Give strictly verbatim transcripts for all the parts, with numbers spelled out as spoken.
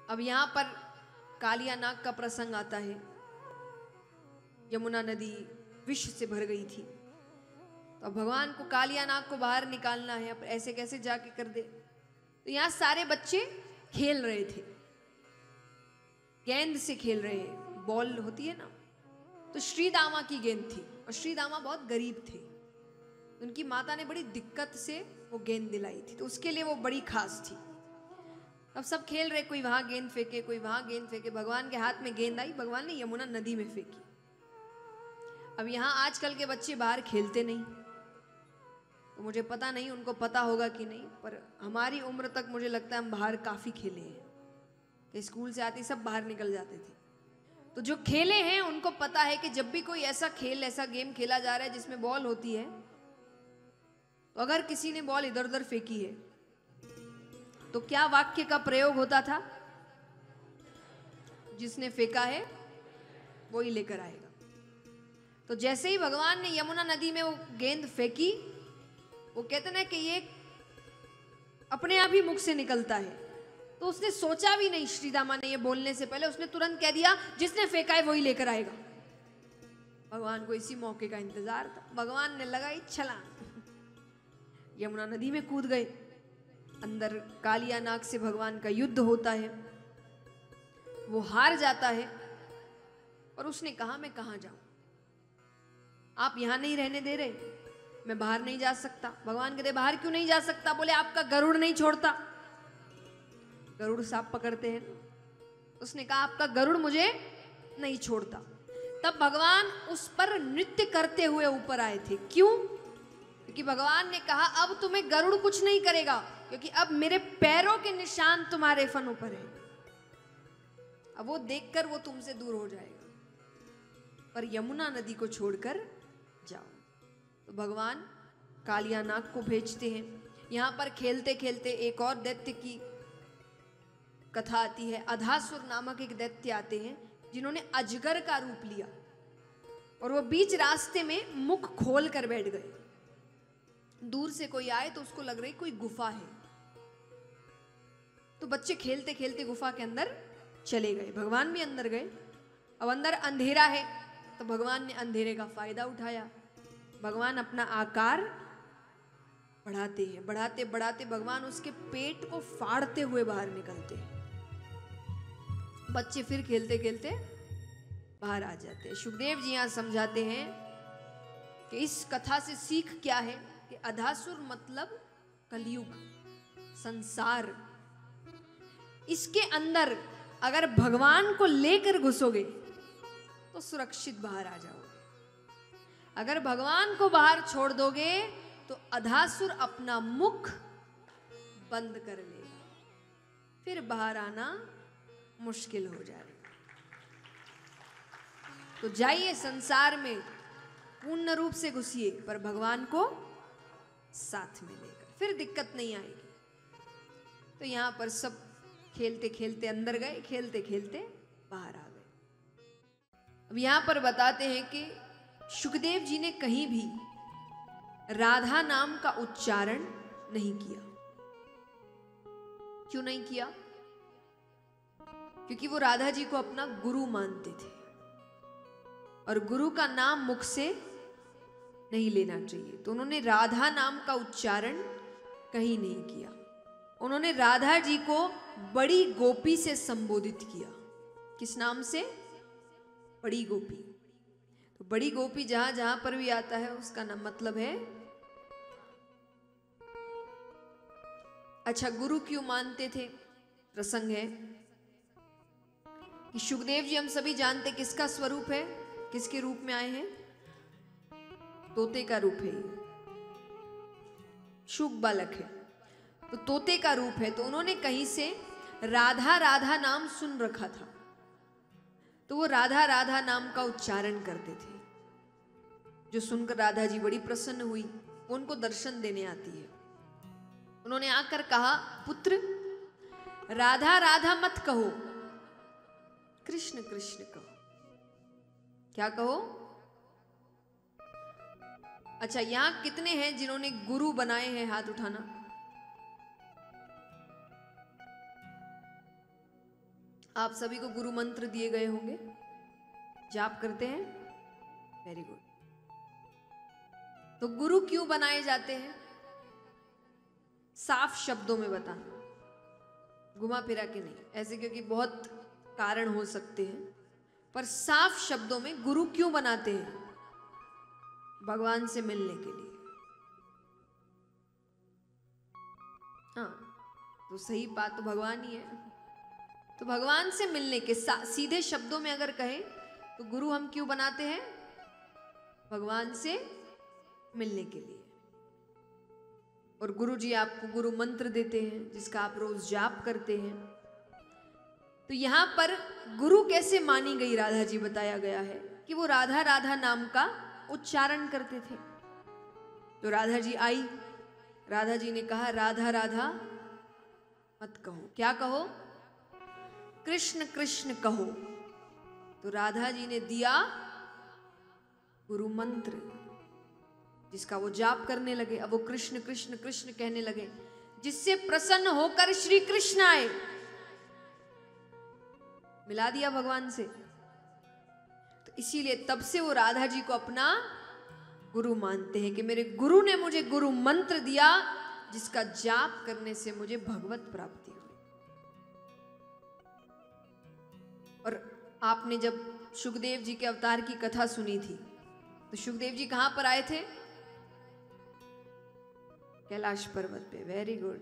अब यहां पर कालिया नाग का प्रसंग आता है। यमुना नदी विष से भर गई थी, तो भगवान को कालिया नाग को बाहर निकालना है। अब ऐसे कैसे जाके कर दे। तो यहां सारे बच्चे खेल रहे थे, गेंद से खेल रहे हैं, बॉल होती है ना। तो श्री दामा की गेंद थी और श्री दामा बहुत गरीब थे, उनकी माता ने बड़ी दिक्कत से वो गेंद दिलाई थी, तो उसके लिए वो बड़ी खास थी। अब सब खेल रहे, कोई वहां गेंद फेंके, कोई वहां गेंद फेंके। भगवान के हाथ में गेंद आई, भगवान ने यमुना नदी में फेंकी। अब यहां आजकल के बच्चे बाहर खेलते नहीं, तो मुझे पता नहीं उनको पता होगा कि नहीं, पर हमारी उम्र तक मुझे लगता है हम बाहर काफी खेले हैं, कि स्कूल से आते सब बाहर निकल जाते थे। तो जो खेले हैं उनको पता है कि जब भी कोई ऐसा खेल, ऐसा गेम खेला जा रहा है जिसमें बॉल होती है, तो अगर किसी ने बॉल इधर उधर फेंकी है तो क्या वाक्य का प्रयोग होता था? जिसने फेंका है वो ही लेकर आएगा। तो जैसे ही भगवान ने यमुना नदी में वो गेंद फेंकी, वो कहते ना कि ये अपने आप ही मुख से निकलता है, तो उसने सोचा भी नहीं। श्री दामा ने ये बोलने से पहले उसने तुरंत कह दिया, जिसने फेंका है वही लेकर आएगा। भगवान को इसी मौके का इंतजार था। भगवान ने लगाई छलांग, यमुना नदी में कूद गए। अंदर कालिया नाग से भगवान का युद्ध होता है, वो हार जाता है और उसने कहा मैं कहां जाऊं, आप यहां नहीं रहने दे रहे, मैं बाहर नहीं जा सकता। भगवान कहते बाहर क्यों नहीं जा सकता? बोले आपका गरुड़ नहीं छोड़ता। गरुड़ सांप पकड़ते हैं, उसने कहा आपका गरुड़ मुझे नहीं छोड़ता। तब भगवान उस पर नृत्य करते हुए ऊपर आए थे। क्यों? क्योंकि भगवान ने कहा अब तुम्हें गरुड़ कुछ नहीं करेगा, क्योंकि अब मेरे पैरों के निशान तुम्हारे फनों पर है। अब वो देखकर वो तुमसे दूर हो जाएगा, पर यमुना नदी को छोड़कर जाओ। तो भगवान कालिया नाग को भेजते हैं। यहां पर खेलते खेलते एक और दैत्य की कथा आती है। अधासुर नामक एक दैत्य आते हैं, जिन्होंने अजगर का रूप लिया, और वो बीच रास्ते में मुख खोल कर बैठ गए। दूर से कोई आए तो उसको लग रही कोई गुफा है, तो बच्चे खेलते खेलते गुफा के अंदर चले गए। भगवान भी अंदर गए। अब अंदर अंधेरा है, तो भगवान ने अंधेरे का फायदा उठाया। भगवान अपना आकार बढ़ाते हैं, बढ़ाते बढ़ाते भगवान उसके पेट को फाड़ते हुए बाहर निकलते हैं। बच्चे फिर खेलते खेलते बाहर आ जाते हैं। सुखदेव जी यहां समझाते हैं कि इस कथा से सीख क्या है, कि अधासुर मतलब कलयुग, संसार। इसके अंदर अगर भगवान को लेकर घुसोगे तो सुरक्षित बाहर आ जाओगे। अगर भगवान को बाहर छोड़ दोगे तो अधासुर अपना मुख बंद कर लेगा, फिर बाहर आना मुश्किल हो जाएगा। तो जाइए संसार में पूर्ण रूप से घुसिए, पर भगवान को साथ में लेकर, फिर दिक्कत नहीं आएगी। तो यहां पर सब खेलते खेलते अंदर गए, खेलते खेलते बाहर आ गए। अब यहां पर बताते हैं कि सुखदेव जी ने कहीं भी राधा नाम का उच्चारण नहीं किया। क्यों नहीं किया? क्योंकि वो राधा जी को अपना गुरु मानते थे, और गुरु का नाम मुख से नहीं लेना चाहिए। तो उन्होंने राधा नाम का उच्चारण कहीं नहीं किया। उन्होंने राधा जी को बड़ी गोपी से संबोधित किया। किस नाम से? बड़ी गोपी। तो बड़ी गोपी जहां जहां पर भी आता है उसका नाम मतलब है। अच्छा, गुरु क्यों मानते थे? प्रसंग है कि सुखदेव जी हम सभी जानते किसका स्वरूप है, किसके रूप में आए हैं? तोते का रूप है, शुक बालक है, तो तोते का रूप है। तो उन्होंने कहीं से राधा राधा नाम सुन रखा था, तो वो राधा राधा नाम का उच्चारण करते थे, जो सुनकर राधा जी बड़ी प्रसन्न हुई। वो उनको दर्शन देने आती है। उन्होंने आकर कहा, पुत्र राधा राधा मत कहो, कृष्ण कृष्ण कहो। क्या कहो? अच्छा, यहां कितने हैं जिन्होंने गुरु बनाए हैं? हाथ उठाना। आप सभी को गुरु मंत्र दिए गए होंगे, जाप करते हैं, वेरी गुड। तो गुरु क्यों बनाए जाते हैं? साफ शब्दों में बताना, घुमा फिरा के नहीं, ऐसे क्योंकि बहुत कारण हो सकते हैं, पर साफ शब्दों में गुरु क्यों बनाते हैं? भगवान से मिलने के लिए। हाँ, तो सही बात तो भगवान ही है। तो भगवान से मिलने के, सीधे शब्दों में अगर कहें तो गुरु हम क्यों बनाते हैं? भगवान से मिलने के लिए। और गुरु जी आपको गुरु मंत्र देते हैं जिसका आप रोज जाप करते हैं। तो यहां पर गुरु कैसे मानी गई राधा जी बताया गया है कि वो राधा राधा नाम का उच्चारण करते थे। तो राधा जी आई, राधा जी ने कहा राधा राधा मत कहो, क्या कहो? कृष्ण कृष्ण कहो। तो राधा जी ने दिया गुरु मंत्र जिसका वो जाप करने लगे। अब वो कृष्ण कृष्ण कृष्ण कहने लगे, जिससे प्रसन्न होकर श्री कृष्ण आए। मिला दिया भगवान से। तो इसीलिए तब से वो राधा जी को अपना गुरु मानते हैं कि मेरे गुरु ने मुझे गुरु मंत्र दिया जिसका जाप करने से मुझे भगवत प्राप्ति हुई। और आपने जब सुखदेव जी के अवतार की कथा सुनी थी तो सुखदेव जी कहां पर आए थे? कैलाश पर्वत पे। Very good.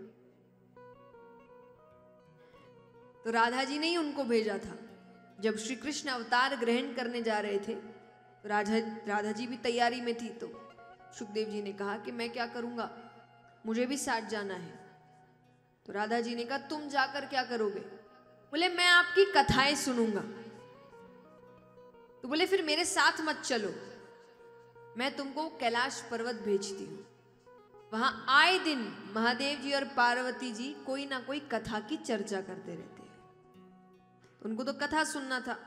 तो राधा जी ने ही उनको भेजा था। जब श्री कृष्ण अवतार ग्रहण करने जा रहे थे तो राधा राधा जी भी तैयारी में थी। तो सुखदेव जी ने कहा कि मैं क्या करूंगा, मुझे भी साथ जाना है। तो राधा जी ने कहा तुम जाकर क्या करोगे? बोले मैं आपकी कथाएं सुनूंगा। तो बोले फिर मेरे साथ मत चलो, मैं तुमको कैलाश पर्वत भेजती हूं। वहां आए दिन महादेव जी और पार्वती जी कोई ना कोई कथा की चर्चा करते रहते हैं। तो उनको तो कथा सुनना था।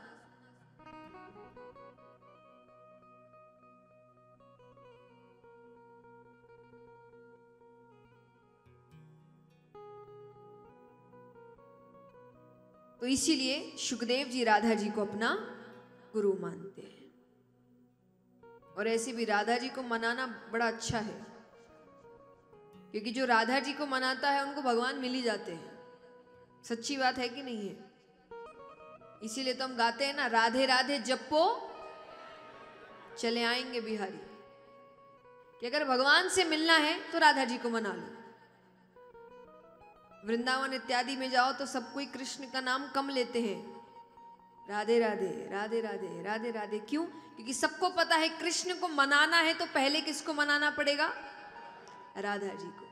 तो इसीलिए सुखदेव जी राधा जी को अपना गुरु मानते हैं। और ऐसे भी राधा जी को मनाना बड़ा अच्छा है, क्योंकि जो राधा जी को मनाता है उनको भगवान मिल ही जाते हैं। सच्ची बात है कि नहीं है? इसीलिए तो हम गाते हैं ना, राधे राधे जपो चले आएंगे बिहारी। कि अगर भगवान से मिलना है तो राधा जी को मना लो। वृंदावन इत्यादि में जाओ तो सब कोई कृष्ण का नाम कम लेते हैं, राधे राधे राधे राधे राधे राधे। क्यों? क्योंकि सबको पता है कृष्ण को मनाना है तो पहले किसको मनाना पड़ेगा? राधा जी को।